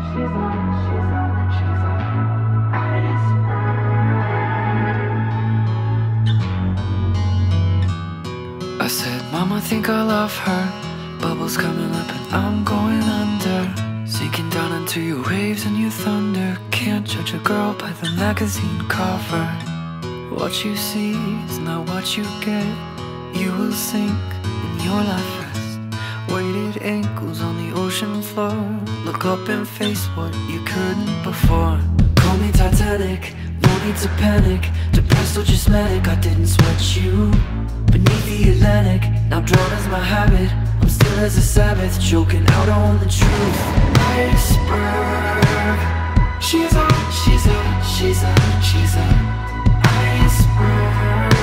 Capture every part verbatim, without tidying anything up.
she's on, she's on, she's on Iceberg. I said, Mama, think I love her. Bubbles coming up and I'm going under. Sinking down into your waves and your thunder. Can't judge a girl by the magazine cover. What you see is not what you get. You will sink in your life rest. Weighted ankles on the ocean floor. Look up and face what you couldn't before. Call me Titanic, no need to panic. Depressed or just manic, I didn't sweat you. Beneath the Atlantic, now drawn as my habit. I'm still as a sabbath, choking out on the truth. Iceberg. She's a, she's a, she's a, she's a Iceberg.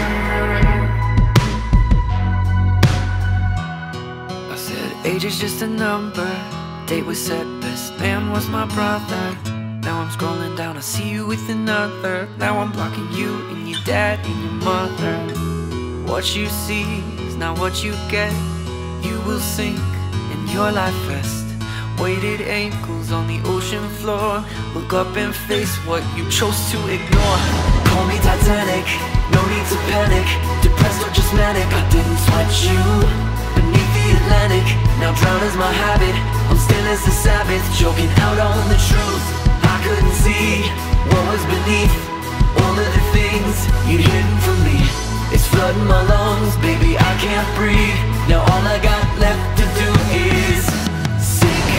I said, age is just a number. Date was set, best man was my brother. Now I'm scrolling down, I see you with another. Now I'm blocking you and your dad and your mother. What you see is not what you get. You will sink in your life rest. Weighted ankles on the ocean floor. Look up and face what you chose to ignore. Call me Titanic, no need to panic. Depressed or just manic, I didn't sweat you. Beneath the Atlantic, now drown as my habit. I'm still as the Sabbath, choking out on the truth. I couldn't see what was beneath all of the things you'd hidden from me. It's flooding my lungs, baby, I can't breathe. Now all I got left to do is sink.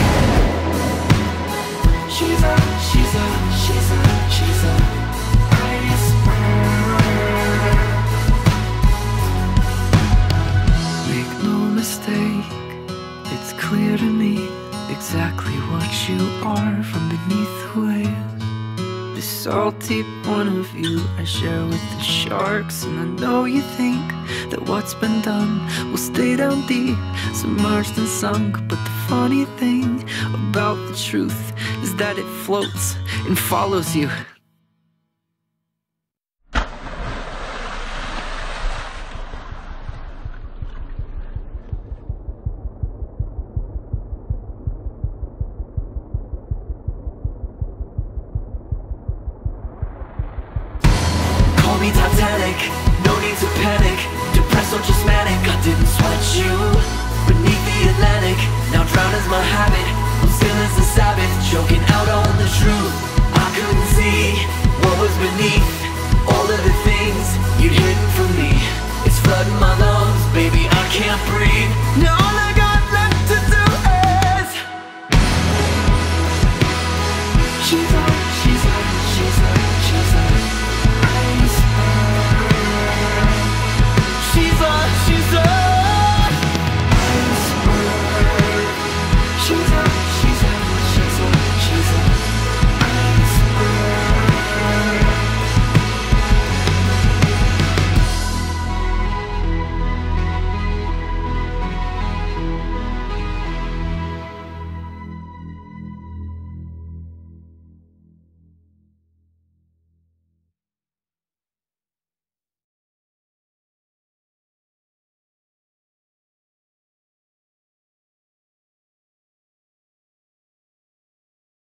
She's a, she's a, she's a, she's a Iceberg. Make no mistake, it's clear to me exactly what you are from beneath the waves. The salty point of view I share with the sharks. And I know you think that what's been done will stay down deep, submerged and sunk. But the funny thing about the truth is that it floats and follows you. Me Titanic, no need to panic. Depressed or just manic, I didn't sweat you. Beneath the Atlantic, now drown as my habit. I'm still as the Sabbath, choking out on the truth. I couldn't see what was beneath all of the things you'd hidden from me. It's flooding my lungs, baby, I can't breathe. No.